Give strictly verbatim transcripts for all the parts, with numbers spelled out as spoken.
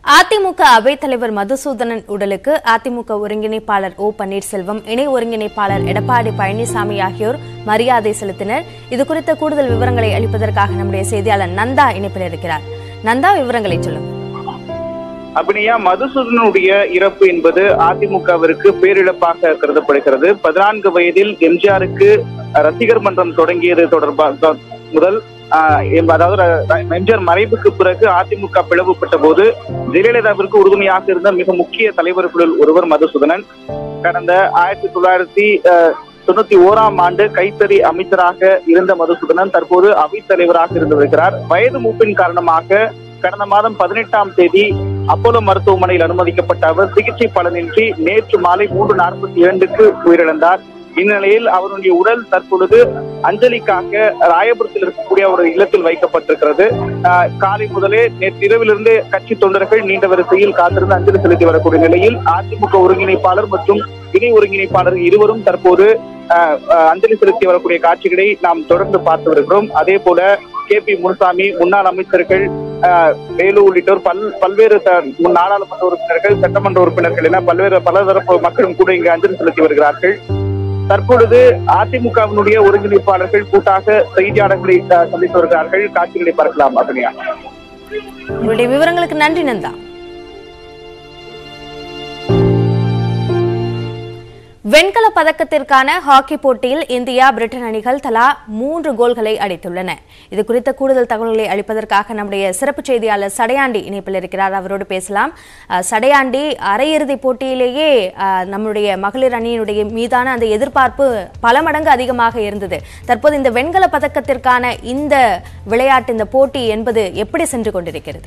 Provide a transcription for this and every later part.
அதிமுக அவைத்தலைவர் மதுசூதனன் உடலுக்கு அதிமுக ஒருங்கிணைப்பாளர் ஓ பன்னீர்செல்வம், இணை ஒருங்கிணைப்பாளர் எடப்பாடி பழனிசாமி ஆகியோர் மரியாதை செலுத்தினர். இதுகுறித்த கூடுதல் விவரங்களை அளிப்பதற்காக நம்முடைய செய்தியாளர் நந்தா இணைப்பில் இருக்கிறார். நந்தா, விவரங்களை சொல்லுங்க. அப்படியா, மதுசூதனுடைய இறப்பு என்பது அதிமுகவிற்கு பேரிழப்பாக கருதப்படுகிறது. பதினான்கு வயதில் எம்ஜிஆருக்கு ரசிகர் மன்றம் தொடங்கியது தொடர்பாக முதல் அதாவது எம்ஜிஆர் மறைவுக்கு பிறகு அதிமுக பிளவுபட்ட போது ஜெயலலிதாவிற்கு உறுதுணையாக இருந்த மிக முக்கிய தலைவர்களுள் ஒருவர் மதுசூதனன். கடந்த ஆயிரத்தி தொள்ளாயிரத்தி தொண்ணூத்தி ஓராம் ஆண்டு கைத்தறி அமைச்சராக இருந்த மதுசூதனன் தற்போது அவைத்தலைவராக இருந்து வருகிறார். வயது மூப்பின் காரணமாக கடந்த மாதம் பதினெட்டாம் தேதி அப்போலோ மருத்துவமனையில் அனுமதிக்கப்பட்ட அவர் சிகிச்சை பலனின்றி நேற்று மாலை மூன்று நாற்பத்தி இரண்டுக்கு உயிரிழந்தார். இந்நிலையில் அவருடைய உடல் தற்பொழுது அஞ்சலிக்காக ராயபுரத்தில் இருக்கக்கூடிய ஒரு இல்லத்தில் வைக்கப்பட்டிருக்கிறது. காலை முதலே நேற்று இரவிலிருந்து கட்சி தொண்டர்கள் நீண்ட வரிசையில் காத்திருந்து அஞ்சலி செலுத்தி வரக்கூடிய நிலையில் அதிமுக ஒருங்கிணைப்பாளர் மற்றும் இணை ஒருங்கிணைப்பாளர் இருவரும் தற்போது அஞ்சலி செலுத்தி வரக்கூடிய காட்சிகளை நாம் தொடர்ந்து பார்த்து வருகிறோம். அதே போல கே பி முனுசாமி, முன்னாள் அமைச்சர்கள் வேலு உள்ளிட்டோர் பல் பல்வேறு நாடாளுமன்ற உறுப்பினர்கள், சட்டமன்ற உறுப்பினர்கள் என பல்வேறு பலதரப்பு மக்களும் கூட இங்கு அஞ்சலி செலுத்தி வருகிறார்கள். தற்பொழுது அதிமுகவினுடைய ஒருங்கிணைப்பாளர்கள் கூட்டாக செய்தியாளர்களை சந்தித்து வருகிறார்கள். காட்சிகளை பார்க்கலாம். அப்படியா, உங்களுடைய விவரங்களுக்கு நன்றி நந்தா. வெண்கல பதக்கத்திற்கான ஹாக்கி போட்டியில் இந்தியா, பிரிட்டன் அணிகள் தலா மூன்று கோல்களை அடித்துள்ளன. இது குறித்த கூடுதல் தகவல்களை அளிப்பதற்காக நம்முடைய சிறப்பு செய்தியாளர் சடையாண்டி இணைப்பில் இருக்கிறார். அவரோடு பேசலாம். சடையாண்டி, அரையிறுதிப் போட்டியிலேயே நம்முடைய மகளிர் அணியினுடைய மீதான அந்த எதிர்பார்ப்பு பல மடங்கு அதிகமாக இருந்தது. தற்போது இந்த வெண்கல பதக்கத்திற்கான இந்த விளையாட்டு, இந்த போட்டி என்பது எப்படி சென்று கொண்டிருக்கிறது?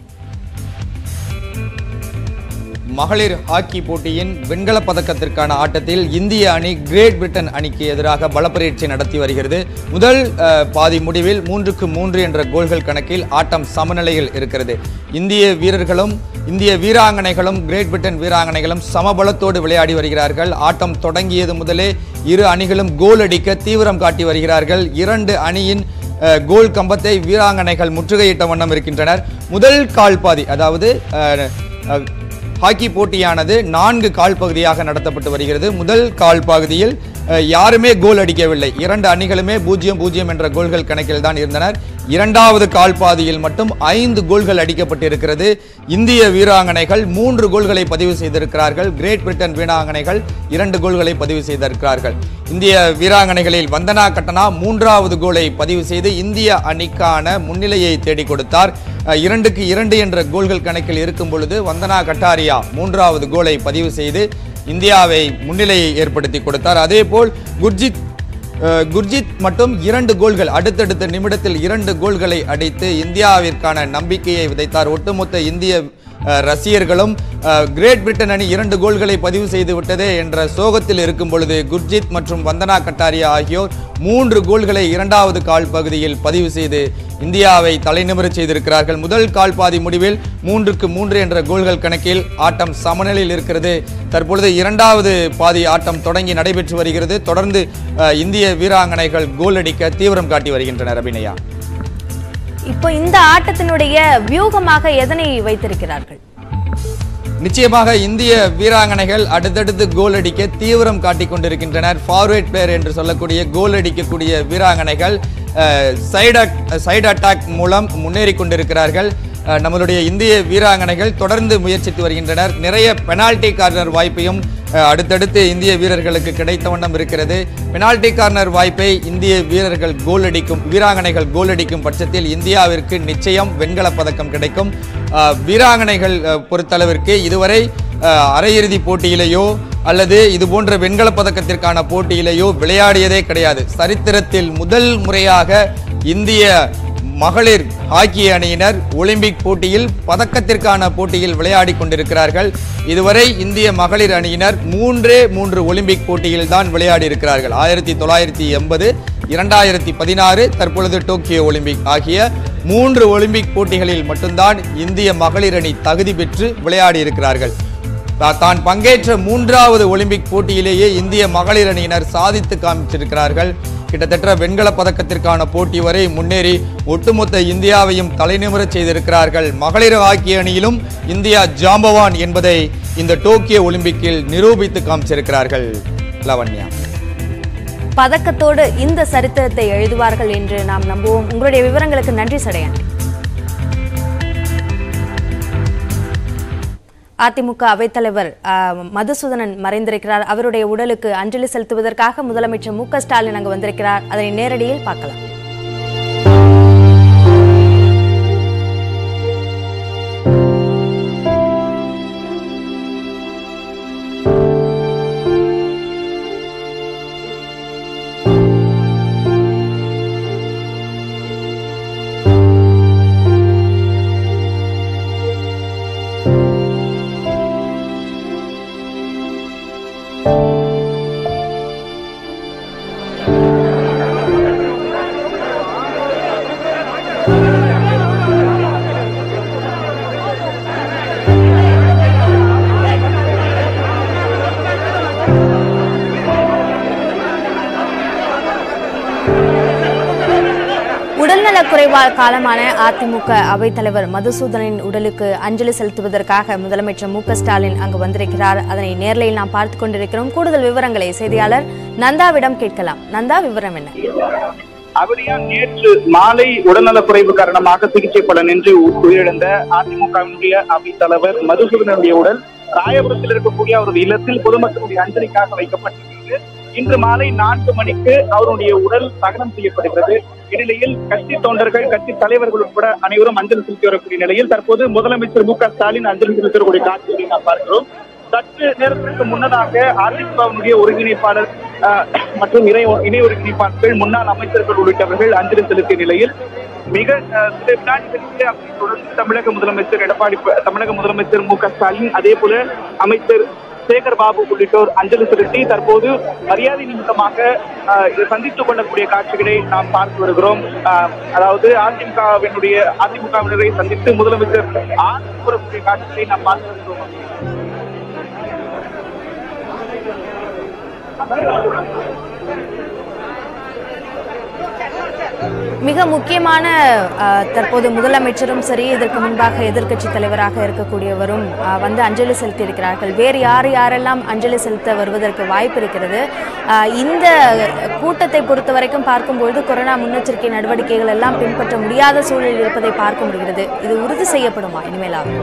மகளிர் ஹாக்கி போட்டியின் வெண்கல பதக்கத்திற்கான ஆட்டத்தில் இந்திய அணி கிரேட் பிரிட்டன் அணிக்கு எதிராக பலப்பரீட்சை நடத்தி வருகிறது. முதல் பாதி முடிவில் மூன்றுக்கு மூன்று என்ற கோல்கள் கணக்கில் ஆட்டம் சமநிலையில் இருக்கிறது. இந்திய வீரர்களும் இந்திய வீராங்கனைகளும் கிரேட் பிரிட்டன் வீராங்கனைகளும் சமபலத்தோடு விளையாடி வருகிறார்கள். ஆட்டம் தொடங்கியது முதலே இரு அணிகளும் கோல் அடிக்க தீவிரம் காட்டி வருகிறார்கள். இரண்டு அணியின் கோல் கம்பத்தை வீராங்கனைகள் முற்றுகையிட்ட வண்ணம் இருக்கின்றனர். முதல் கால்பாதி, அதாவது ஹாக்கி போட்டியானது நான்கு கால் பகுதியாக நடத்தப்பட்டு வருகிறது. முதல் கால் பகுதியில் யாருமே கோல் அடிக்கவில்லை. இரண்டு அணிகளுமே பூஜ்ஜியம் பூஜ்ஜியம் என்ற கோல்கள் கணக்கில் தான் இருந்தனர். இரண்டாவது கால் பாதியில் மட்டும் ஐந்து கோல்கள் அடிக்கப்பட்டிருக்கிறது. இந்திய வீராங்கனைகள் மூன்று கோல்களை பதிவு செய்திருக்கிறார்கள். கிரேட் பிரிட்டன் வீராங்கனைகள் இரண்டு கோல்களை பதிவு செய்திருக்கிறார்கள். இந்திய வீராங்கனைகளில் வந்தனா கட்டனா மூன்றாவது கோலை பதிவு செய்து இந்திய அணிக்கான முன்னிலையை தேடி கொடுத்தார். இரண்டுக்கு இரண்டு என்ற கோல்கள் கணக்கில் இருக்கும் பொழுது வந்தனா கட்டாரியா மூன்றாவது கோலை பதிவு செய்து இந்தியாவை முன்னிலையை ஏற்படுத்தி கொடுத்தார். அதே போல் குர்ஜித் குர்ஜித் மட்டும் இரண்டு கோல்கள் அடுத்தடுத்த நிமிடத்தில் இரண்டு கோல்களை அடித்து இந்தியாவிற்கான நம்பிக்கையை விதைத்தார். ஒட்டுமொத்த இந்திய ரசிகர்களும் கிரேட் பிரிட்டன் அணி இரண்டு கோல்களை பதிவு செய்து விட்டதே என்ற சோகத்தில் இருக்கும் பொழுது குர்ஜித் மற்றும் வந்தனா கட்டாரியா ஆகியோர் மூன்று கோல்களை இரண்டாவது கால் பகுதியில் பதிவு செய்து இந்தியாவை தலைநிமிரச் செய்திருக்கிறார்கள். முதல் கால் பாதி முடிவில் மூன்றுக்கு மூன்று என்ற கோல்கள் கணக்கில் ஆட்டம் சமநிலையில் இருக்கிறது. தற்பொழுது இரண்டாவது பாதி ஆட்டம் தொடங்கி நடைபெற்று வருகிறது. தொடர்ந்து இந்திய வீராங்கனைகள் கோல் அடிக்க தீவிரம் காட்டி வருகின்றனர். அபிநயா, இப்போ இந்த ஆட்டத்தினுடைய வியூகமாக எதனை வைத்திருக்கிறார்கள்? நிச்சயமாக இந்திய வீராங்கனைகள் அடுத்தடுத்து கோல் அடிக்க தீவிரம் காட்டிக் கொண்டிருக்கின்றனர். ஃபார்வர்ட் பிளேயர் என்று சொல்லக்கூடிய கோல் அடிக்கக்கூடிய வீராங்கனைகள் சைடு சைடு அட்டாக் மூலம் முன்னேறி கொண்டிருக்கிறார்கள். நம்மளுடைய இந்திய வீராங்கனைகள் தொடர்ந்து முயற்சித்து வருகின்றனர். நிறைய பெனால்டி கார்னர் வாய்ப்பையும் அடுத்தடுத்து இந்திய வீரர்களுக்கு கிடைத்த வண்ணம் இருக்கிறது. பெனால்டி கார்னர் வாய்ப்பை இந்திய வீரர்கள் கோல் அடிக்கும் வீராங்கனைகள் கோல் அடிக்கும் பட்சத்தில் இந்தியாவிற்கு நிச்சயம் வெண்கல பதக்கம் கிடைக்கும். வீராங்கனைகள் பொறுத்தளவிற்கு இதுவரை அரையிறுதி போட்டியிலேயோ அல்லது இது போன்ற வெண்கல பதக்கத்திற்கான போட்டியிலேயோ விளையாடியதே கிடையாது. சரித்திரத்தில் முதல் முறையாக இந்திய மகளிர் ஹாக்கி அணியினர் ஒலிம்பிக் போட்டியில் பதக்கத்திற்கான போட்டியில் விளையாடி கொண்டிருக்கிறார்கள். இதுவரை இந்திய மகளிர் அணியினர் மூன்றே மூன்று ஒலிம்பிக் போட்டியில் தான் விளையாடி இருக்கிறார்கள். ஆயிரத்தி தொள்ளாயிரத்தி எண்பது, இரண்டாயிரத்தி பதினாறு, தற்பொழுது டோக்கியோ ஒலிம்பிக் ஆகிய மூன்று ஒலிம்பிக் போட்டிகளில் மட்டும்தான் இந்திய மகளிர் அணி தகுதி பெற்று விளையாடி இருக்கிறார்கள். தான் பங்கேற்ற மூன்றாவது ஒலிம்பிக் போட்டியிலேயே இந்திய மகளிர் அணியினர் சாதித்து காமிச்சிருக்கிறார்கள். கிட்டத்தட்ட வெண்கல பதக்கத்திற்கான போட்டி வரை முன்னேறி ஒட்டுமொத்த இந்தியாவையும் தலைநிமிரச் செய்திருக்கிறார்கள். மகளிர் ஹாக்கி அணியிலும் இந்தியா ஜாம்பவான் என்பதை இந்த டோக்கியோ ஒலிம்பிக்கில் நிரூபித்து காமிச்சிருக்கிறார்கள். லவண்யா, பதக்கத்தோடு இந்த சரித்திரத்தை எழுதுவார்கள் என்று நாம் நம்புவோம். உங்களுடைய விவரங்களுக்கு நன்றி சடையாண்டி. அதிமுக அவைத்தலைவர் மதுசூதனன் மறைந்திருக்கிறார். அவருடைய உடலுக்கு அஞ்சலி செலுத்துவதற்காக முதலமைச்சர் மு க ஸ்டாலின் அங்கு வந்திருக்கிறார். அதனை நேரடியில் பார்க்கலாம். உடல்நலக்குறைவால் காலமான அதிமுக அவைத்தலைவர் மதுசூதனின் உடலுக்கு அஞ்சலி செலுத்துவதற்காக முதலமைச்சர் மு க ஸ்டாலின் அங்கு வந்திருக்கிறார். அதனை நேர்லையில் நாம் பார்த்துக் கொண்டிருக்கிறோம். கூடுதல் விவரங்களை செய்தியாளர் நந்தாவிடம் கேட்கலாம். நந்தா, விவரம் என்ன? அவரையா நேற்று மாலை உடல்நலக்குறைவு காரணமாக சிகிச்சை பலனின்றி உயிரிழந்த அதிமுகவினுடைய அவைத்தலைவர் மதுசூதனுடைய உடல் ராயபுரத்தில் இருக்கக்கூடிய அவரது இல்லத்தில் பொதுமக்களுடைய அஞ்சலிக்காக வைக்கப்பட்டிருக்கிறது. இன்று மாலை நான்கு மணிக்கு அவருடைய உடல் தகனம் செய்யப்படுகிறது. இந்நிலையில் கட்சி தொண்டர்கள், கட்சி தலைவர்கள் உட்பட அனைவரும் அஞ்சலி செலுத்தி வரக்கூடிய நிலையில் தற்போது முதலமைச்சர் மு க ஸ்டாலின் அஞ்சலி செலுத்தக்கூடிய காட்சியை நாம் பார்க்கிறோம். சற்று நேரத்திற்கு முன்னதாக அதிமுகவினுடைய ஒருங்கிணைப்பாளர் மற்றும் இணை இணை ஒருங்கிணைப்பாளர்கள், முன்னாள் அமைச்சர்கள் உள்ளிட்டவர்கள் அஞ்சலி செலுத்திய நிலையில் மிக சில வினாடிகளுக்கு அப்படி தொடர்ந்து தமிழக முதலமைச்சர் எடப்பாடி தமிழக முதலமைச்சர் மு க ஸ்டாலின், அதே போல அமைச்சர் சேகர் பாபு உள்ளிட்டோர் அஞ்சலி செலுத்தி தற்போது மரியாதை நிமித்தமாக சந்தித்துக் கொள்ளக்கூடிய காட்சிகளை நாம் பார்த்து வருகிறோம். அதாவது அதிமுகவினுடைய அதிமுகவினரை சந்தித்து முதலமைச்சர் ஆட்சி கூறக்கூடிய காட்சிகளை நாம் பார்த்து வருகிறோம். மிக முக்கியமான தற்போது முதலமைச்சரும் சரி, இதற்கு முன்பாக எதிர்க்கட்சி தலைவராக இருக்கக்கூடியவரும் வந்து அஞ்சலி செலுத்தி இருக்கிறார்கள். வேறு யார் யாரெல்லாம் அஞ்சலி செலுத்த வருவதற்கு வாய்ப்பு இருக்கிறது? இந்த கூட்டத்தை பொறுத்த வரைக்கும் பார்க்கும்பொழுது கொரோனா முன்னெச்சரிக்கை நடவடிக்கைகள் எல்லாம் பின்பற்ற முடியாத சூழலில் இருப்பதை பார்க்க முடிகிறது. இது உறுதி செய்யப்படுமா இனிமேலாவது?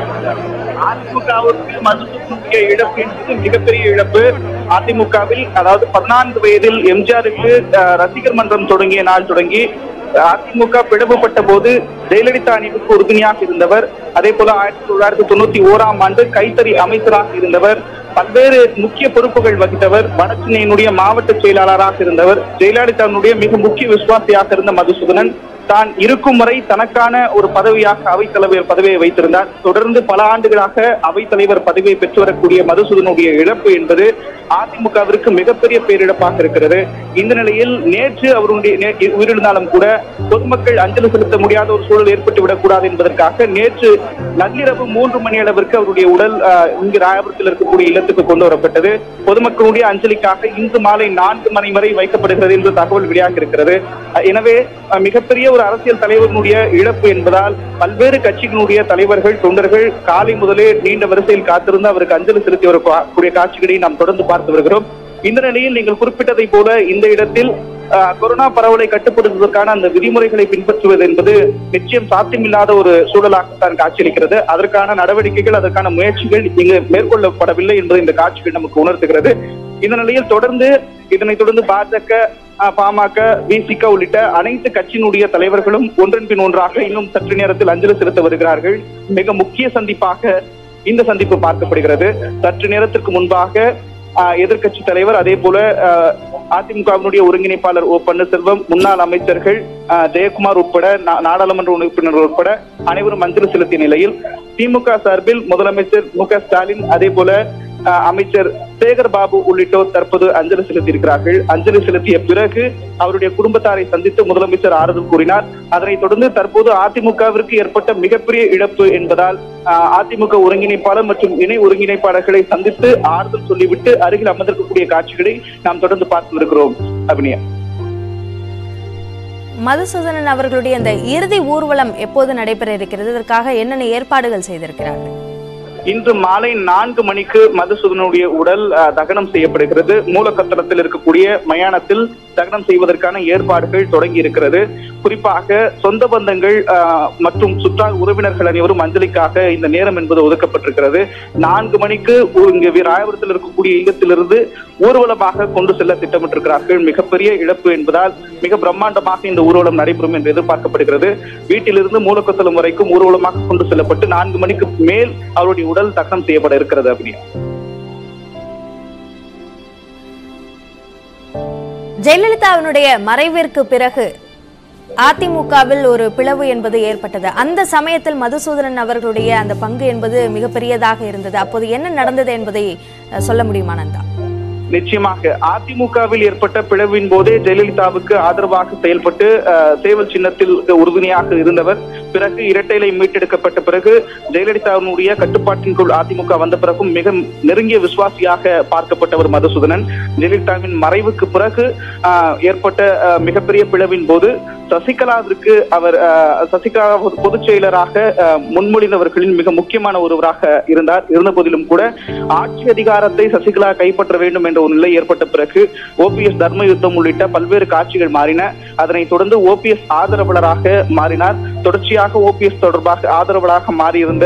அதிமுகவிற்கு மதுசூதனுடைய இழப்பு என்பது மிகப்பெரிய இழப்பு. அதிமுகவில் அதாவது பதினான்கு வயதில் எம்ஜிஆருக்கு ரசிகர் மன்றம் தொடங்கிய நாள் தொடங்கி அதிமுக பிளவுபட்ட போது ஜெயலலிதா அணிவுக்கு உறுதுணையாக இருந்தவர். அதே போல ஆயிரத்தி தொள்ளாயிரத்தி தொண்ணூத்தி ஓராம் ஆண்டு கைத்தறி அமைச்சராக இருந்தவர். பல்வேறு முக்கிய பொறுப்புகள் வகித்தவர். வடசென்னையினுடைய மாவட்ட செயலாளராக இருந்தவர். ஜெயலலிதாவினுடைய மிக முக்கிய விசுவாசியாக இருந்த மதுசூதனன் தான் இருக்கும் வரை தனக்கான ஒரு பதவியாக அவைத்தலைவர் பதவியை வைத்திருந்தார். தொடர்ந்து பல ஆண்டுகளாக அவைத்தலைவர் பதவியை பெற்று வரக்கூடிய மதுசூதனுடைய இழப்பு என்பது அதிமுகவிற்கு மிகப்பெரிய பேரிழப்பாக இருக்கிறது. இந்த நிலையில் நேற்று அவருடைய உயிரிழந்தாலும் கூட பொதுமக்கள் அஞ்சலி செலுத்த முடியாத ஒரு சூழல் ஏற்பட்டு விடக்கூடாது என்பதற்காக நேற்று நள்ளிரவு மூன்று மணி அளவிற்கு அவருடைய உடல் இங்கு ராயபுரத்தில் இருக்கக்கூடிய இல்லத்துக்கு கொண்டு வரப்பட்டது. பொதுமக்களுடைய அஞ்சலிக்காக இன்று மாலை நான்கு மணி வரை வைக்கப்படுகிறது என்று தகவல் வெளியாக இருக்கிறது. எனவே மிகப்பெரிய ஒரு அரசியல் தலைவர்களுடைய இழப்பு என்பதால் பல்வேறு கட்சிகளுடைய தலைவர்கள், தொண்டர்கள் காலை முதலே நீண்ட வரிசையில் காத்திருந்து அவருக்கு அஞ்சலி செலுத்தி வரக்கூடிய காட்சிகளை நாம் தொடர்ந்து பார்த்து வருகிறோம். இந்த நிலையில் நீங்கள் குறிப்பிட்டதை போல இந்த இடத்தில் கொரோனா பரவலை கட்டுப்படுத்துவதற்கான அந்த விதிமுறைகளை பின்பற்றுவது என்பது நிச்சயம் சாத்தியமில்லாத ஒரு சூழலாகத்தான் காட்சியளிக்கிறது. அதற்கான நடவடிக்கைகள், அதற்கான முயற்சிகள் இங்கு மேற்கொள்ளப்படவில்லை என்பது இந்த காட்சிகள் நமக்கு உணர்த்துகிறது. இந்த நிலையில் தொடர்ந்து இதனைத் தொடர்ந்து பாஜக, பாமக, விசிக உள்ளிட்ட அனைத்து கட்சியினுடைய தலைவர்களும் ஒன்றன் பின் ஒன்றாக இன்னும் சற்று நேரத்தில் அஞ்சலி செலுத்த வருகிறார்கள். மிக முக்கிய சந்திப்பாக இந்த சந்திப்பு பார்க்கப்படுகிறது. சற்று நேரத்திற்கு முன்பாக எதிர்கட்சி தலைவர், அதே போல அதிமுகவினுடைய ஒருங்கிணைப்பாளர் ஓ பன்னீர்செல்வம், முன்னாள் அமைச்சர்கள் ஜெயக்குமார் உட்பட நாடாளுமன்ற உறுப்பினர்கள் உட்பட அனைவரும் அஞ்சலி செலுத்திய நிலையில் திமுக சார்பில் முதலமைச்சர் மு க ஸ்டாலின், அதே போல அமைச்சர் சேகர் பாபு உள்ளிட்டோர் தற்போது அஞ்சலி செலுத்தியிருக்கிறார்கள். அஞ்சலி செலுத்திய பிறகு அவருடைய குடும்பத்தாரை சந்தித்து முதலமைச்சர் ஆறுதல் கூறினார். அதனைத் தொடர்ந்து தற்போது அதிமுகவிற்கு ஏற்பட்ட மிகப்பெரிய இழப்பு என்பதால் அதிமுக ஒருங்கிணைப்பாளர் மற்றும் இணை ஒருங்கிணைப்பாளர்களை சந்தித்து ஆறுதல் சொல்லிவிட்டு அருகில் அமர்ந்திருக்கக்கூடிய காட்சிகளை நாம் தொடர்ந்து பார்த்து வருகிறோம். அபினியா, மதுசூதனன் அவர்களுடைய அந்த இறுதி ஊர்வலம் எப்போது நடைபெற இருக்கிறது? இதற்காக என்னென்ன ஏற்பாடுகள் செய்திருக்கிறார்கள்? இன்று மாலை நான்கு மணிக்கு மதுசூதனுடைய உடல் தகனம் செய்யப்படுகிறது. மூலக்கத்தளத்தில் இருக்கக்கூடிய மயானத்தில் தகனம் செய்வதற்கான ஏற்பாடுகள் தொடங்கி இருக்கிறது. குறிப்பாக சொந்த பந்தங்கள் மற்றும் சுற்றார் உறவினர்கள் அனைவரும் அஞ்சலிக்காக இந்த நேரம் என்பது ஒதுக்கப்பட்டிருக்கிறது. நான்கு மணிக்கு இங்கு ராயபுரத்தில் இருக்கக்கூடிய இல்லத்திலிருந்து ஊர்வலமாக கொண்டு செல்ல திட்டமிட்டிருக்கிறார்கள். மிகப்பெரிய இழப்பு என்பதால் மிக பிரம்மாண்டமாக இந்த ஊர்வலம் நடைபெறும் என்று எதிர்பார்க்கப்படுகிறது. வீட்டிலிருந்து மூலக்கத்தளம் வரைக்கும் ஊர்வலமாக கொண்டு செல்லப்பட்டு நான்கு மணிக்கு மேல் அவருடைய உடல் தகனம் செய்யப்பட இருக்கிறது. அப்படியா, ஜெயலலிதாவினுடைய மறைவிற்கு பிறகு அதிமுகவில் ஒரு பிளவு என்பது ஏற்பட்டது. அந்த சமயத்தில் மதுசூதனன் அவர்களுடைய அந்த பங்கு என்பது மிகப்பெரியதாக இருந்தது. அப்போது என்ன நடந்தது என்பதை சொல்ல முடியுமா நந்தா? நிச்சயமாக அதிமுகவில் ஏற்பட்ட பிளவின் போதே ஜெயலலிதாவுக்கு ஆதரவாக செயல்பட்டு சேவல் சின்னத்தில் உறுதுணையாக இருந்தவர். பிறகு இரட்டைலை மீட்டெடுக்கப்பட்ட பிறகு ஜெயலலிதாவினுடைய கட்டுப்பாட்டின்குள் அதிமுக வந்த பிறகும் மிக நெருங்கிய விசுவாசியாக பார்க்கப்பட்டவர் மதுசூதனன். ஜெயலலிதாவின் மறைவுக்கு பிறகு ஏற்பட்ட மிகப்பெரிய பிளவின் போது சசிகலாவிற்கு அவர் சசிகலா பொதுச் செயலராக முன்மொழிந்தவர்களின் மிக முக்கியமான ஒருவராக இருந்தார். இருந்த போதிலும் கூட ஆட்சி அதிகாரத்தை சசிகலா கைப்பற்ற வேண்டும் என்ற ஒரு நிலை ஏற்பட்ட பிறகு ஓபிஎஸ் தர்ம யுத்தம் உள்ளிட்ட பல்வேறு காட்சிகள் மாறின. அதனைத் தொடர்ந்து ஓபிஎஸ் ஆதரவாளராக மாறினார். தொடர்ச்சியாக ஓபிஎஸ் தொடர்பாக ஆதரவாளராக மாறியிருந்த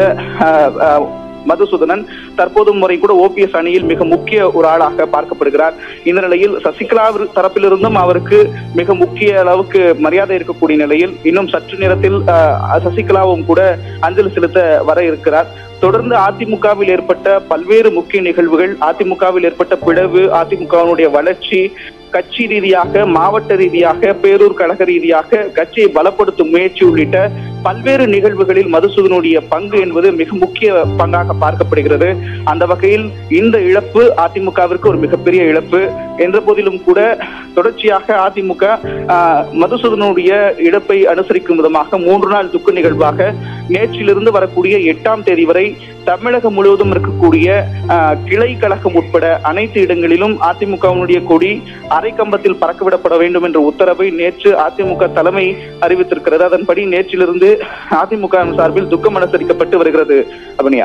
மதுசூதனன் தற்போது முறை கூட ஓபிஎஸ் அணியில் மிக முக்கிய ஒரு ஆளாக பார்க்கப்படுகிறார். இந்த நிலையில் சசிகலா தரப்பிலிருந்தும் அவருக்கு மிக முக்கிய அளவுக்கு மரியாதை இருக்கக்கூடிய நிலையில் இன்னும் சற்று நேரத்தில் சசிகலாவும் கூட அஞ்சலி செலுத்த வர இருக்கிறார். தொடர்ந்து அதிமுகவில் ஏற்பட்ட பல்வேறு முக்கிய நிகழ்வுகள், அதிமுகவில் ஏற்பட்ட பிளவு, அதிமுகவினுடைய வளர்ச்சி, கட்சி ரீதியாக மாவட்ட ரீதியாக பேரூர் கழக ரீதியாக கட்சியை பலப்படுத்தும் முயற்சி உள்ளிட்ட பல்வேறு நிகழ்வுகளில் மதுசூதனுடைய பங்கு என்பது மிக முக்கிய பங்காக பார்க்கப்படுகிறது. அந்த வகையில் இந்த இழப்பு அதிமுகவிற்கு ஒரு மிகப்பெரிய இழப்பு என்ற போதிலும் கூட தொடர்ச்சியாக அதிமுக மதுசூதனுடைய இழப்பை அனுசரிக்கும் விதமாக மூன்று நாள் துக்க நிகழ்வாக நேற்றிலிருந்து வரக்கூடிய எட்டாம் தேதி வரை தமிழகம் முழுவதும் இருக்கக்கூடிய கிளை கழகம் உட்பட அனைத்து இடங்களிலும் அதிமுகவினுடைய கொடி அரைக்கம்பத்தில் பறக்கவிடப்பட வேண்டும் என்ற உத்தரவை நேற்று அதிமுக தலைமை அறிவித்திருக்கிறது. அதன்படி நேற்றிலிருந்து அதிமுக சார்பில் துக்கம் அனுசரிக்கப்பட்டு வருகிறது. அபினியா,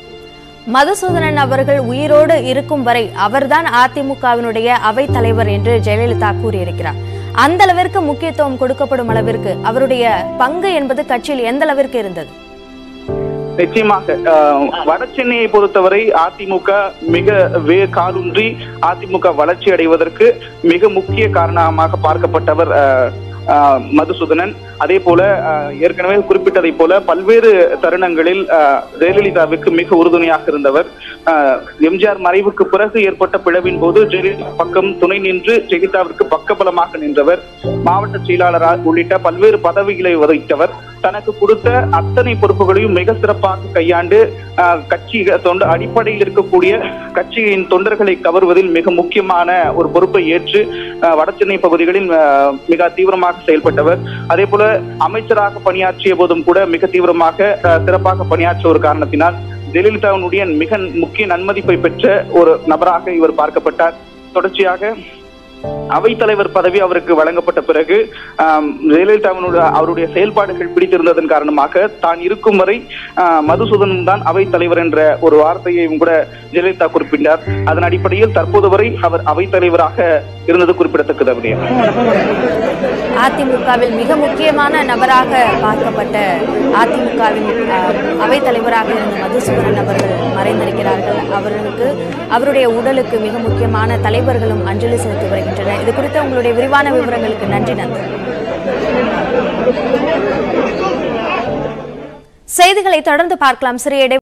மதுசூதனன் அவர்கள் உயிரோடு இருக்கும் வரை அவர்தான் அதிமுகவினுடைய அவை தலைவர் என்று ஜெயலலிதா கூறியிருக்கிறார். அந்த அளவிற்கு முக்கியத்துவம் கொடுக்கப்படும் அளவிற்கு அவருடைய பங்கு என்பது கட்சியில் எந்த அளவிற்கு இருந்தது? நிச்சயமாக வட சென்னையை பொறுத்தவரை அதிமுக மிக வே காலூன்றி அதிமுக வளர்ச்சி அடைவதற்கு மிக முக்கிய காரணமாக பார்க்கப்பட்டவர் மதுசூதனன். அதே போல ஏற்கனவே குறிப்பிட்டதை போல பல்வேறு தருணங்களில் ஜெயலலிதாவுக்கு மிக உறுதுணையாக இருந்தவர். எம்ஜிஆர் மறைவுக்கு பிறகு ஏற்பட்ட பிளவின் போது ஜெயலலிதா பக்கம் துணை நின்று ஜெயலலிதாவிற்கு பக்கபலமாக நின்றவர். மாவட்ட செயலாளர் உள்ளிட்ட பல்வேறு பதவிகளை வகித்தவர். தனக்கு கொடுத்த அத்தனை பொறுப்புகளையும் மிக சிறப்பாக கையாண்டு கட்சி தொண்டு அடிப்படையில் இருக்கக்கூடிய கட்சியின் தொண்டர்களை கவர்வதில் மிக முக்கியமான ஒரு பொறுப்பை ஏற்று வடசென்னை பகுதிகளில் மிக தீவிரமாக செயல்பட்டவர். அதே போல அமைச்சராக பணியாற்றிய போதும் கூட மிக தீவிரமாக சிறப்பாக பணியாற்றிய ஒரு காரணத்தினால் ஜெயலலிதாவினுடைய மிக முக்கிய நன்மதிப்பை பெற்ற ஒரு நபராக இவர் பார்க்கப்பட்டார். தொடர்ச்சியாக அவைத்தலைவர் பதவி அவருக்கு வழங்கப்பட்ட பிறகு ஜெயலலிதாவினுடைய அவருடைய செயல்பாடுகள் பிடித்திருந்ததன் காரணமாக தான் இருக்கும் வரை மதுசூதனன் தான் அவைத்தலைவர் என்ற ஒரு வார்த்தையையும் கூட ஜெயலலிதா குறிப்பிட்டார். அதன் அடிப்படையில் தற்போது வரை அவர் அவைத்தலைவராக இருந்தது குறிப்பிடத்தக்கது. அப்படியே அதிமுகவில் மிக முக்கியமான நபராக பார்க்கப்பட்ட அதிமுகவின் அவைத்தலைவராக இருந்த மதுசூதனன் அவர்கள் மறைந்திருக்கிறார்கள். அவர்களுக்கு அவருடைய உடலுக்கு மிக முக்கியமான தலைவர்களும் அஞ்சலி செலுத்தி வருகின்றனர். இது குறித்த உங்களுடைய விரிவான விவரங்களுக்கு நன்றி நன்றி. செய்திகளை தொடர்ந்து பார்க்கலாம். சிறிய